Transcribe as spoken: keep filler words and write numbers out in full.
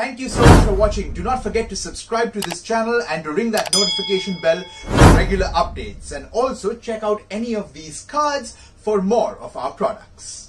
Thank you so much for watching. Do not forget to subscribe to this channel and to ring that notification bell for regular updates. And also check out any of these cards for more of our products.